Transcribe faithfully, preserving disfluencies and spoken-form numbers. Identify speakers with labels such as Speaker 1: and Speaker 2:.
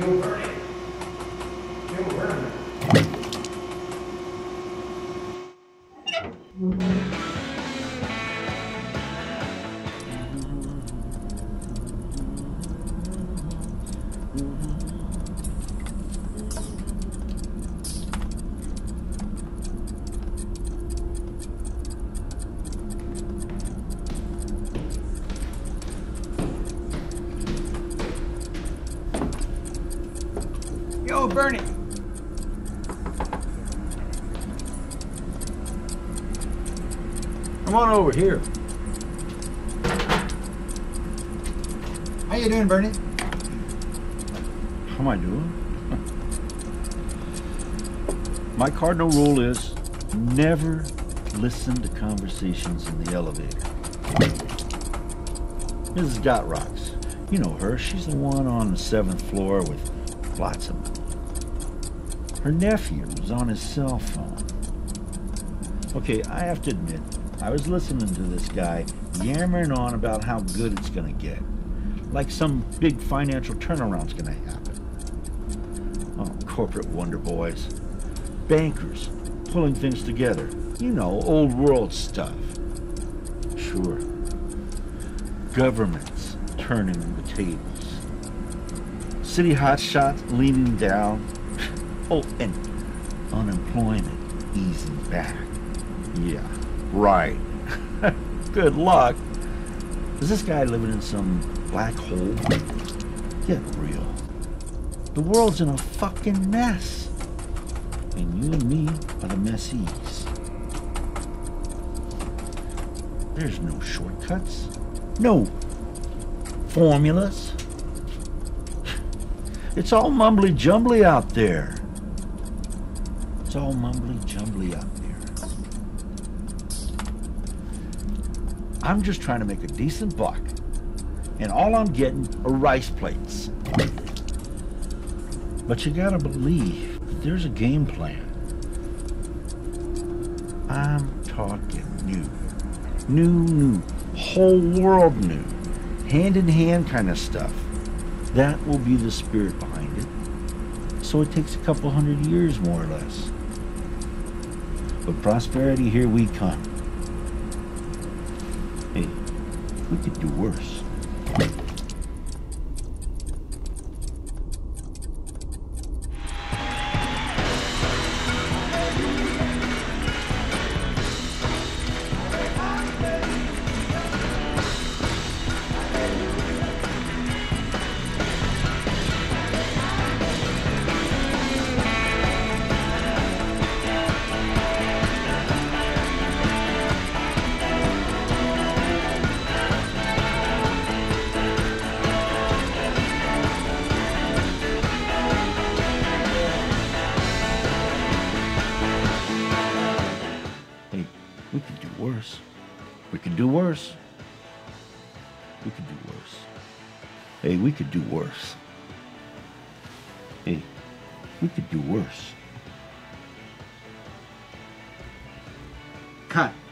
Speaker 1: Yo, Bernie. Yo, Bernie. Yo, Bernie.
Speaker 2: Come on over here.
Speaker 1: How you doing, Bernie?
Speaker 2: How am I doing? My cardinal rule is never listen to conversations in the elevator. Missus Dot Rocks. You know her. She's the one on the seventh floor with lots of money. Her nephew was on his cell phone. Okay, I have to admit, I was listening to this guy yammering on about how good it's gonna get. Like some big financial turnaround's gonna happen. Oh, corporate wonder boys. Bankers pulling things together. You know, old world stuff. Sure. Governments turning the tables. City hotshots leaning down. Oh, and unemployment easing back. Yeah, right. Good luck. Is this guy living in some black hole? Get real. The world's in a fucking mess. And you and me are the messies. There's no shortcuts. No formulas. It's all mumbly jumbly out there. It's all mumbly jumbly out there. I'm just trying to make a decent buck, and all I'm getting are rice plates. But you gotta believe that there's a game plan. I'm talking new. New, new. Whole world new. Hand in hand kind of stuff. That will be the spirit behind it. So it takes a couple hundred years, more or less. But prosperity, here we come. Hey, we could do worse. We could do worse. We could do worse. We could do worse. Hey, we could do worse. Hey, we could do worse.
Speaker 1: Cut.